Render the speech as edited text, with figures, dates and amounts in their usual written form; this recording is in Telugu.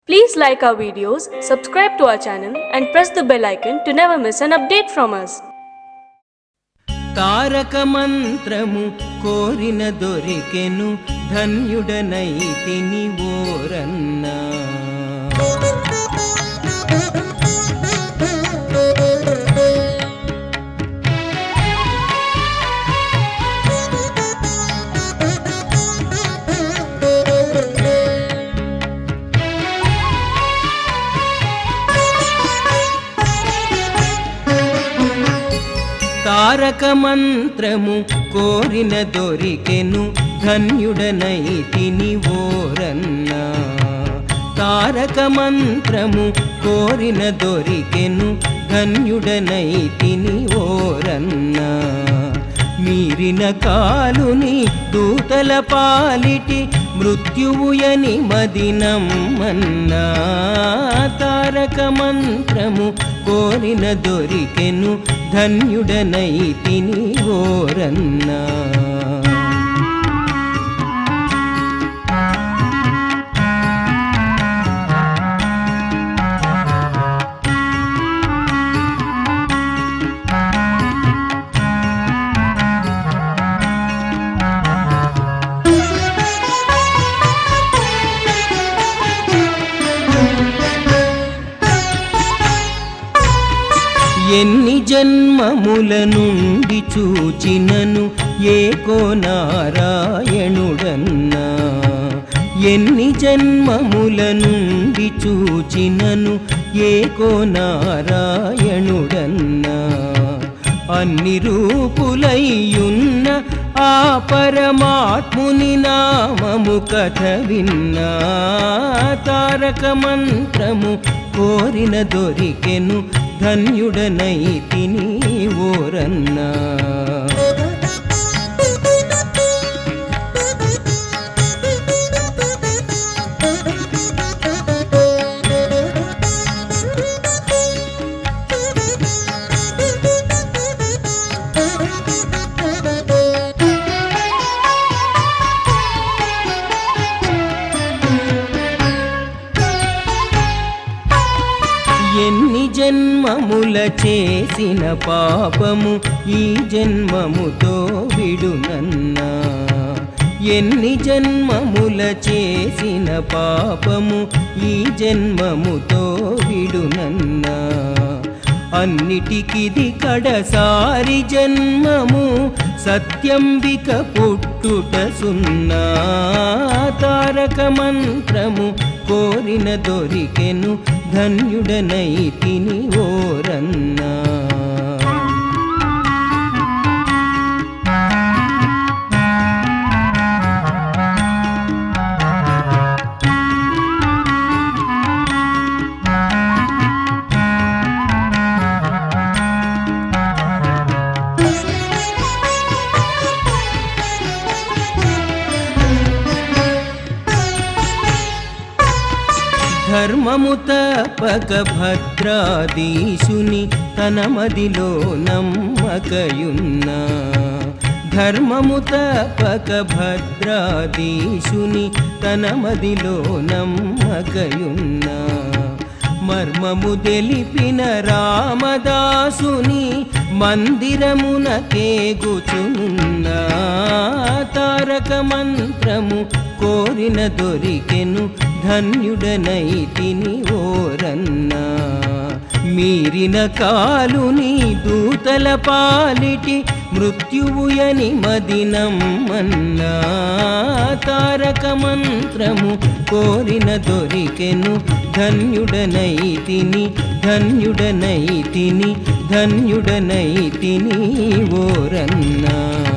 Please like our videos, subscribe to our channel and press the bell icon to never miss an update from us. తారక మంత్రము కోరిన దొరికెను ధన్యుడనైతిని ఓరన్నా తారక మంత్రము కోరిన దొరికెను ధన్యుడనైతిని ఓరన్నా తారక మంత్రము కోరిన దొరికెను ధన్యుడనైతిని ఓరన్నా మీరిన కాలుని దూతల పాలిటి మృత్యువుయని మదినమ్మన్నా తారక మంత్రము కోరిన దొరికెను ధన్యుడనైతిని ఓరన్నా ఎన్ని జన్మముల నుండి చూచినను ఏకో నారాయణుడన్నా ఎన్ని జన్మముల నుండి చూచినను ఏకో నారాయణుడన్నా అన్ని రూపులయ్యున్న ఆ పరమాత్ముని నామము కథ విన్నా తారక మంత్రము కోరిన దొరికెను ధన్యుడనైతిని ఓరన్నా ఎన్ని జన్మముల చేసిన పాపము ఈ జన్మముతో విడునన్నా ఎన్ని జన్మముల చేసిన పాపము ఈ జన్మముతో విడునన్నా అన్నిటికిది కడసారి జన్మము సత్యంబిక పుట్టుట సున్నా తారక మంత్రము కోరిన దొరికెను ధన్యుడనైతిని ఓరన్నా ధర్మము తపక భద్రాధీశుని తన మదిలో నమ్మకయున్నా ధర్మము తపక భద్రాధీశుని తన మదిలో నమ్మకయున్నా మర్మము తెలిపిన రామదాసుని మందిరమునకేగుచున్నా తారక మంత్రము కోరిన దొరికెను ధన్యుడనైతిని ఓరన్నా మీరిన కాలుని దూతల పాలిటి మృత్యువుయని మదినమ్మన్నా తారక మంత్రము కోరిన దొరికెను ధన్యుడనైతిని ధన్యుడనైతిని ధన్యుడనైతిని ఓరన్నా।